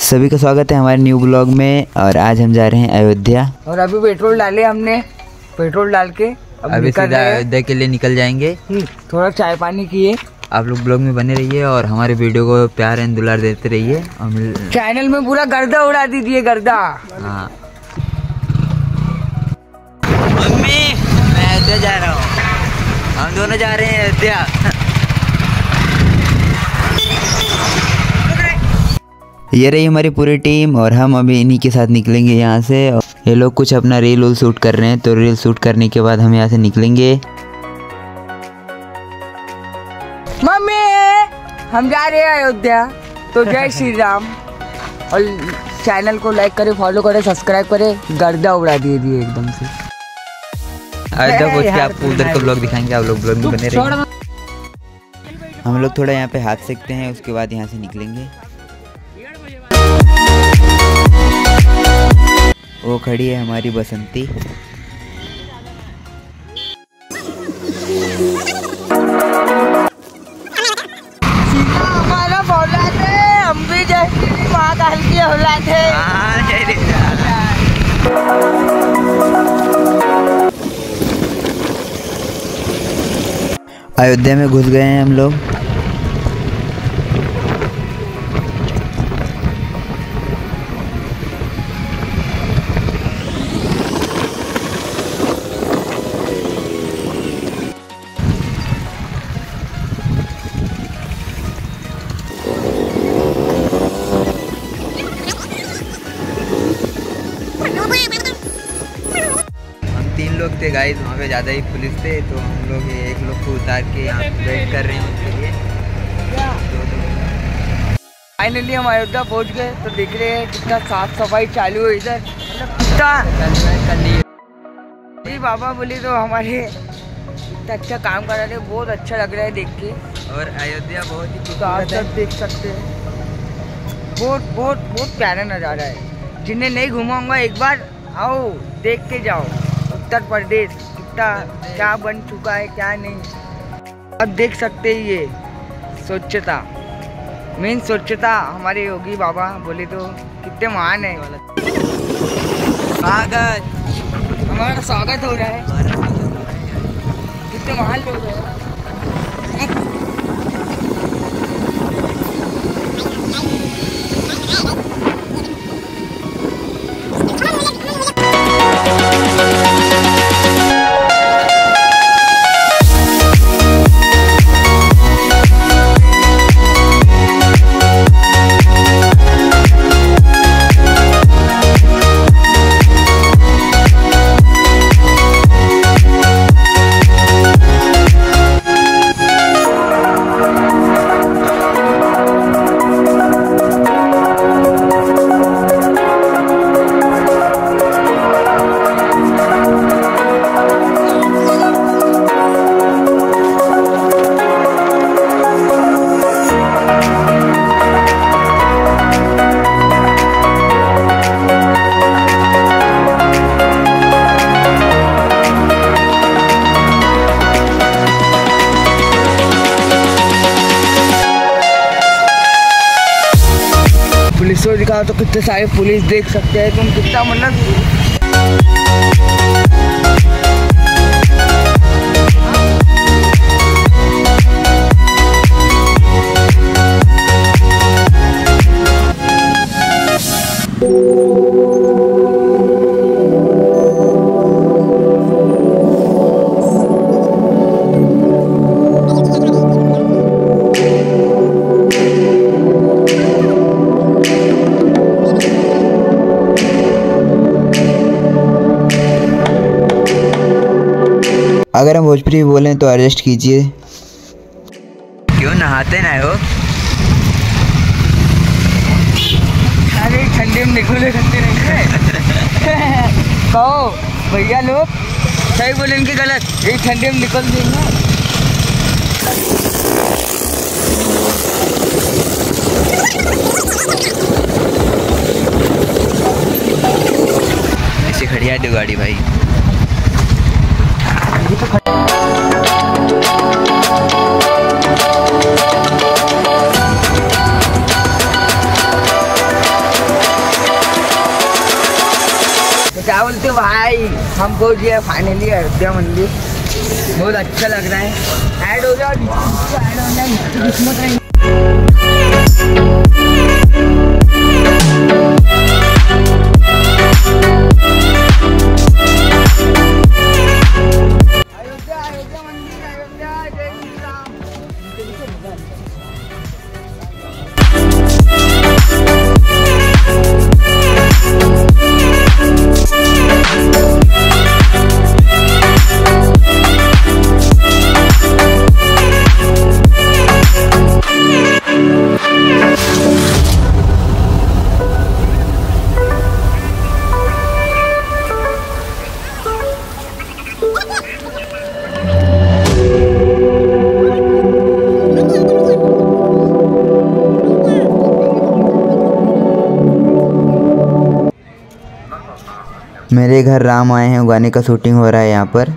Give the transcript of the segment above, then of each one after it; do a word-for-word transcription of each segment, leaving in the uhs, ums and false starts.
सभी का स्वागत है हमारे न्यू ब्लॉग में। और आज हम जा रहे हैं अयोध्या। और अभी पेट्रोल डाले हमने, पेट्रोल डाल के अब अभी सीधा अयोध्या के लिए निकल जाएंगे। थोड़ा चाय पानी किए। आप लोग ब्लॉग में बने रहिए और हमारे वीडियो को प्यार एंड दुलार देते रहिए। और चैनल में पूरा गर्दा उड़ा दीजिए, गर्दा। हाँ मम्मी, मैं अयोध्या जा रहा हूँ। हम दोनों जा रहे हैं अयोध्या। ये रही हमारी पूरी टीम और हम अभी इन्हीं के साथ निकलेंगे यहाँ से। ये लोग कुछ अपना रील वूल शूट कर रहे हैं, तो रील शूट करने के बाद हम यहाँ से निकलेंगे। मम्मी, हम जा रहे हैं अयोध्या, तो जय श्री राम। और चैनल को लाइक करे, फॉलो करे, सब्सक्राइब करे, गर्दा उड़ा दिए दिए एकदम से। अयोध्या पहुँच के आपको उधर का ब्लॉग दिखाएंगे। आप लोग ब्लॉग में बने रहिए। हम लोग थोड़ा यहाँ पे हाथ सेकते हैं, उसके बाद यहाँ से निकलेंगे। वो खड़ी है हमारी बसंती। हमारा औलाद है, हम भी जय महाकाल की औलाद है। अयोध्या में घुस गए हैं हम लोग। तीन लोग थे गाइस, वहाँ पे ज़्यादा ही पुलिस थे, तो हम लोग एक लोग को उतार के यहाँ वेट कर रहे हैं उनके लिए। फाइनली हम अयोध्या पहुँच गए। तो देख रहे हैं कितना साफ सफाई चालू है इधर, मतलब कितना जी बाबा बोली तो हमारे इतना अच्छा काम कर रहे थे। बहुत अच्छा लग रहा है देख के। और अयोध्या बहुत ही तो आप सब देख सकते हैं, बहुत बहुत बहुत प्यारा नज़ारा है। जिन्हें नहीं घूमा होगा एक बार आओ, देख के जाओ। उत्तर प्रदेश कितना क्या बन चुका है, क्या नहीं। अब देख सकते हैं ये स्वच्छता, मेन स्वच्छता हमारे योगी बाबा बोले तो कितने महान है। स्वागत, हमारा स्वागत हो रहा है। कितने महान लोग हैं। पुलिस को दिखाओ तो कितने सारे पुलिस देख सकते हैं तुम, कितना मतलब। अगर हम भोजपुरी बोलें तो एडजस्ट कीजिए। क्यों नहाते ना हो? अरे ठंडे में निकले सकते नहीं है। कहो भैया लोग सही बोले, इनकी गलत। यही ठंडे में निकल देंगे। ऐसे खड़िया दो गाड़ी भाई। हम पहुंच गए फाइनली अयोध्या मंदिर। बहुत अच्छा लग रहा है। ऐड हो जाओ, ऐड हो जाए किस्मत नहीं। अयोध्या अयोध्या मंदिर, अयोध्या जय श्री राम। मेरे घर राम आए हैं गाने का शूटिंग हो रहा है यहाँ पर।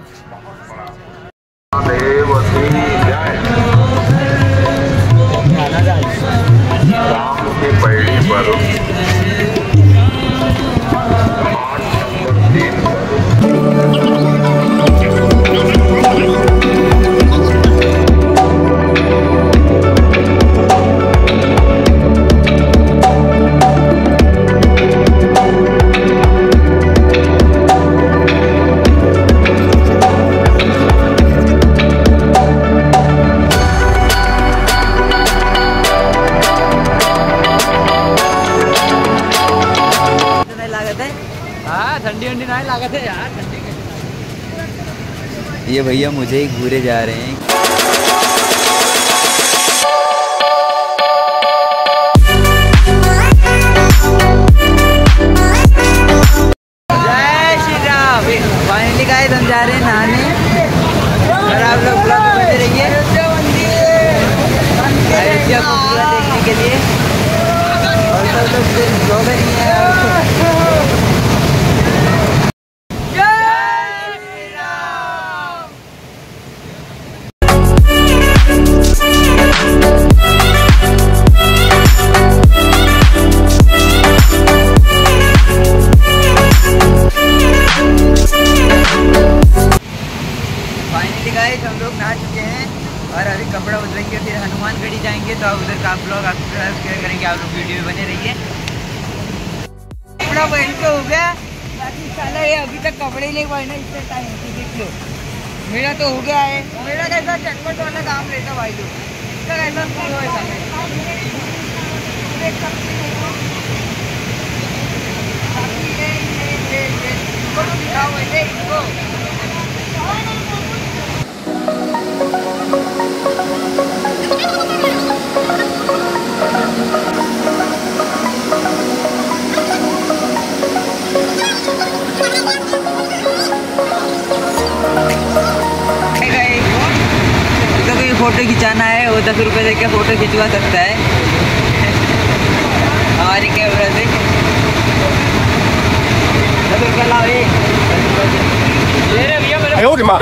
ठंडी ठंडी नहीं लागत है यार। ठंडी ये भैया मुझे ही घूरे जा रहे हैं। जय श्री राम। फाइनली गाइस हम जा रहे हैं नहाने और आप लोग ब्लॉग में बने रहिए अयोध्या को पूरा देखने के लिए। और सब लोग ब्लॉगर ही है। गाइस हम लोग नहा चुके हैं और अभी कपड़ा बदलेंगे, फिर हनुमानगढ़ी जाएंगे। तो आप उधर का ब्लॉग आप शेयर करेंगे। आप लोग वीडियो में बने रहिए। कपड़ा पहन के हो गया, बाकी साला ये अभी तक कपड़े नहीं पहने इससे टाइम देख लो। मेरा तो हो गया है। मेरा कैसा चटपट वाला काम रहता भाई लोग, इसका कैसा फूल हो ऐसा इसको फोटो खिंचाना है, वो दस रुपये दे के फोटो खिंचवा सकता है हमारे कैमरा से। दस रुपये लाओ ये भैया मेरे।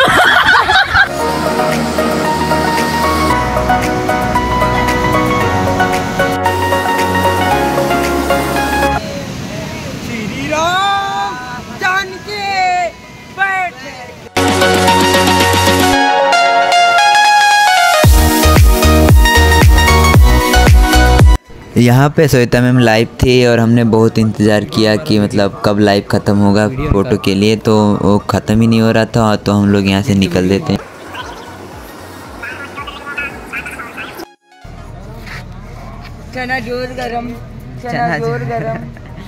श्री राम जानकी बैठे। यहाँ पे श्वेता मैम लाइव थी और हमने बहुत इंतज़ार किया कि मतलब कब लाइव ख़त्म होगा फ़ोटो के लिए। तो वो ख़त्म ही नहीं हो रहा था। तो हम लोग यहाँ से निकल देते हैं। चना जोर गरम, चना जोर गरम।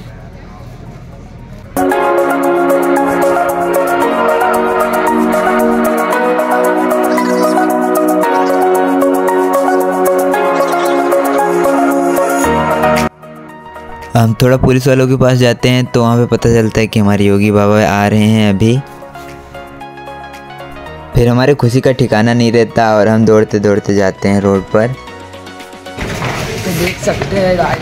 हम थोड़ा पुलिस वालों के पास जाते हैं तो वहाँ पे पता चलता है कि हमारे योगी बाबा आ रहे हैं अभी। फिर हमारे खुशी का ठिकाना नहीं रहता और हम दौड़ते दौड़ते जाते हैं रोड पर। तो देख सकते हैं गाड़ी।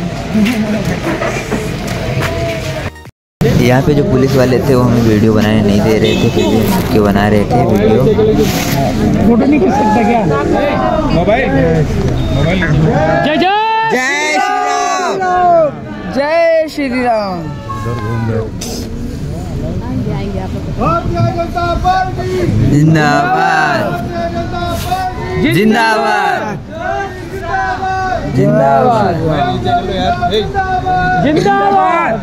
यहाँ पे जो पुलिस वाले थे वो हमें वीडियो बनाने नहीं दे रहे थे, फिर भी हम सबके बना रहे थे वीडियो। फोटो नहीं कर सकता क्या? Mobile mobile. जय जय जय श्री राम, जय श्री राम। भी आएंगे आप लोग। जिंदाबाद जिंदाबाद जिंदाबाद जिंदाबाद।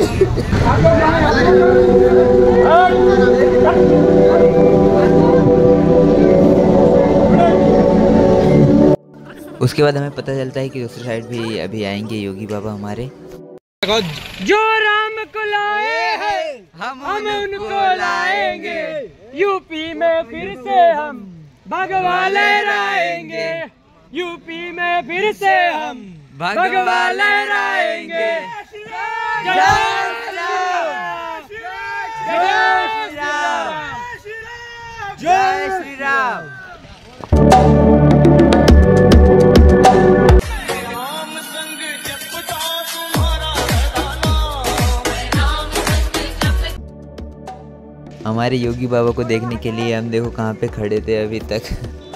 उसके बाद हमें पता चलता है कि दूसरी साइड भी अभी आएंगे योगी बाबा हमारे। जो राम को लाए हैं हम, हम उनको लाएंगे। यूपी में फिर से हम भगवा लहराएंगे। यूपी में फिर से हम भगवा लहराएंगे। जय श्री राम, जय श्री राम, जय श्री राम। हमारे योगी बाबा को देखने के लिए हम देखो कहाँ पे खड़े थे अभी तक।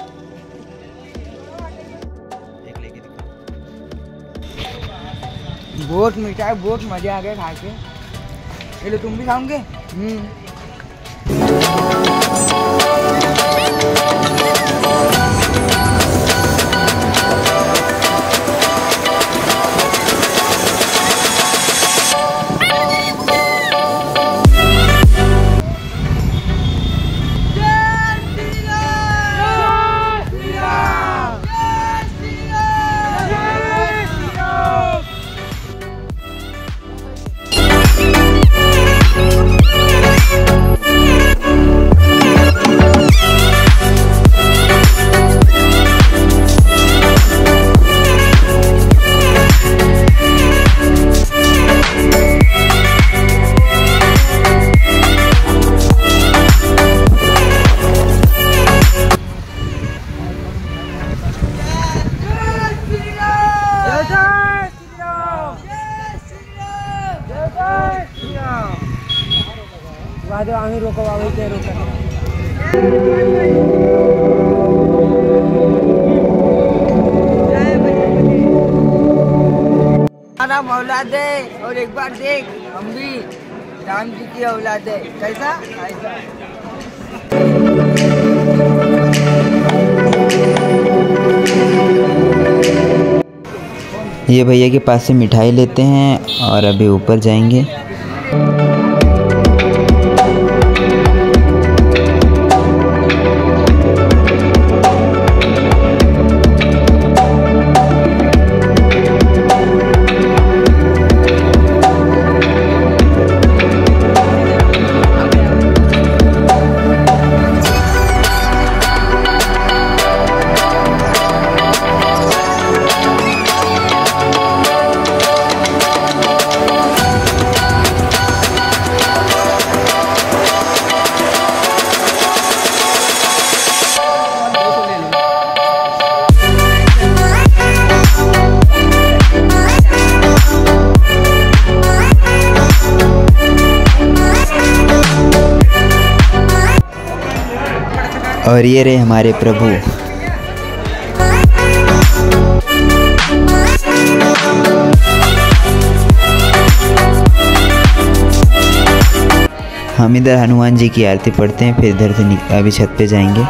बहुत मीठा है, बहुत मजा आ गया खा के। ये लो तुम भी खाओगे? हम्म। आम्ही रोको बाबा ते रोका। राम औलाद है और एक बार देख हम भी राम जी की औलाद है। कैसा ऐसा। ये भैया के पास से मिठाई लेते हैं और अभी ऊपर जाएंगे। और ये रहे हमारे प्रभु। हम इधर हनुमान जी की आरती पढ़ते हैं, फिर इधर से अभी छत पे जाएंगे।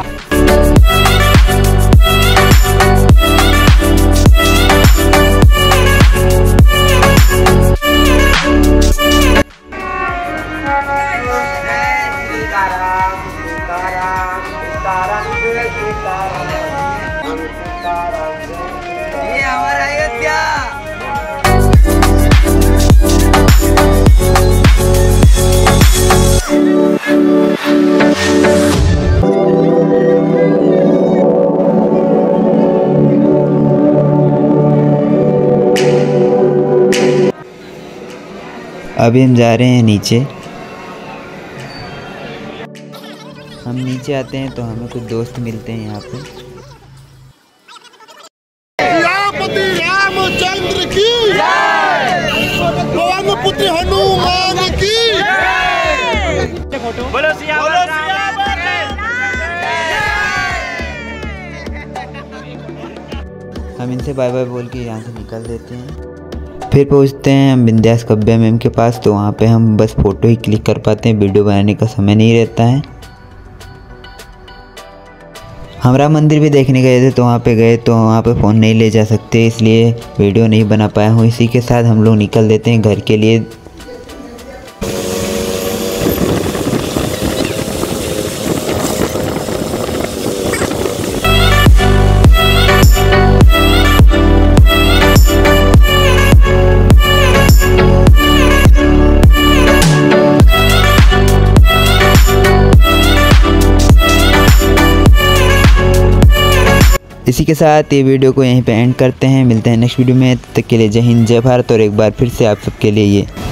ये हमारा अयोध्या। अभी हम जा रहे हैं नीचे। हम नीचे आते हैं तो हमें कुछ दोस्त मिलते हैं यहाँ पे। सियापति रामचंद्र की पवन पुत्र हनुमान की। बोलो सियावर हम इनसे बाय बाय बोल के यहाँ से निकल देते हैं। फिर पहुंचते हैं हम विंध्यास कव्या मैम के पास। तो वहाँ पे हम बस फ़ोटो ही क्लिक कर पाते हैं, वीडियो बनाने का समय नहीं रहता है। हमरा मंदिर भी देखने गए थे, तो वहाँ पे गए तो वहाँ पे फ़ोन नहीं ले जा सकते, इसलिए वीडियो नहीं बना पाया हूँ। इसी के साथ हम लोग निकल देते हैं घर के लिए। इसी के साथ ये वीडियो को यहीं पे एंड करते हैं। मिलते हैं नेक्स्ट वीडियो में, तब तक के लिए जय हिंद जय भारत। और एक बार फिर से आप सबके लिए ये